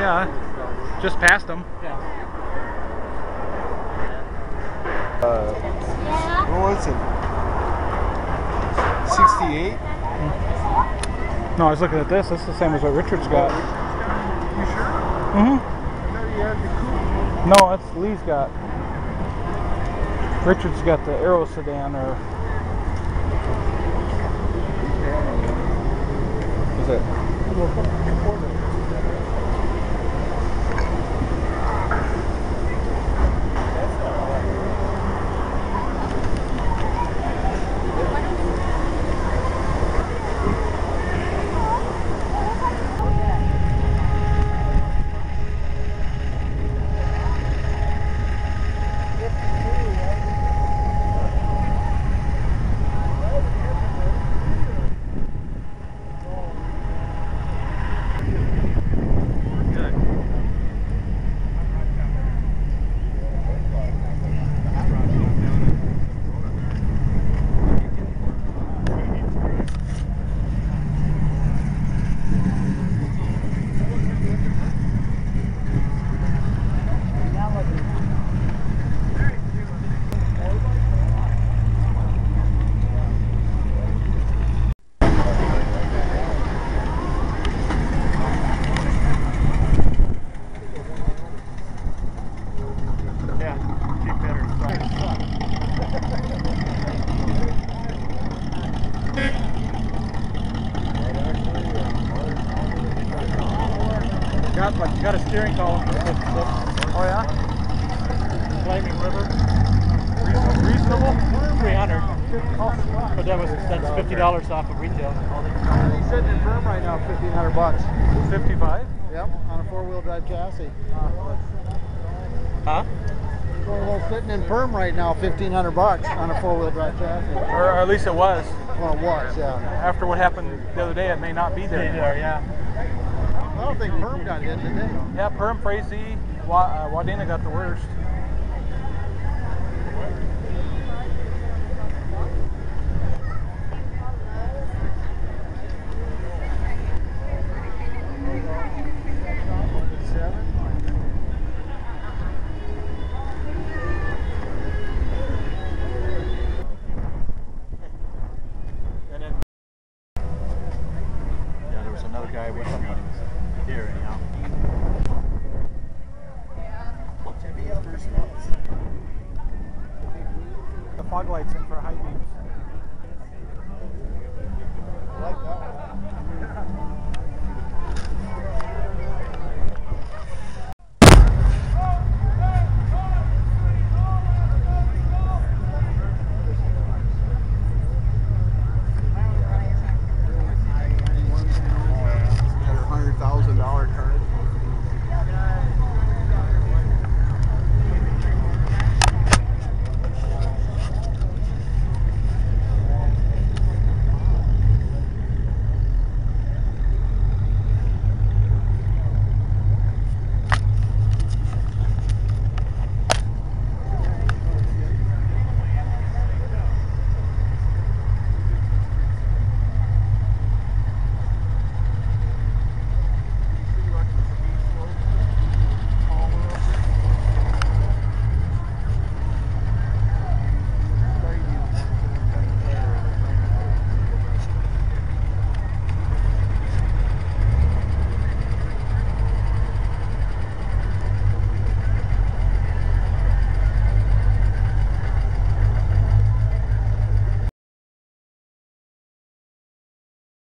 Yeah, just past them. Yeah. What was it? 68? No, I was looking at this. This is the same as what Richard's got. You sure? Mm-hmm. I thought you had the coupe. No, that's Lee's got. Richard's got the Aero sedan, or is it? Got a steering column. Oh yeah? Flaming River. Reasonable? 300. But that's $50 off of retail. He's sitting in firm right now, $1,500. 55? Yep, on a four-wheel drive chassis. Huh? Well, sitting in firm right now, $1,500 on a four-wheel drive chassis. Or at least it was. Well, it was, yeah. After what happened the other day, it may not be there anymore. Yeah. I don't think Perm got hit today. Yeah, Perm, Frazee, Wadena got the worst. Yeah, there was another guy with him when he was here anyhow. The fog lights in for high beams.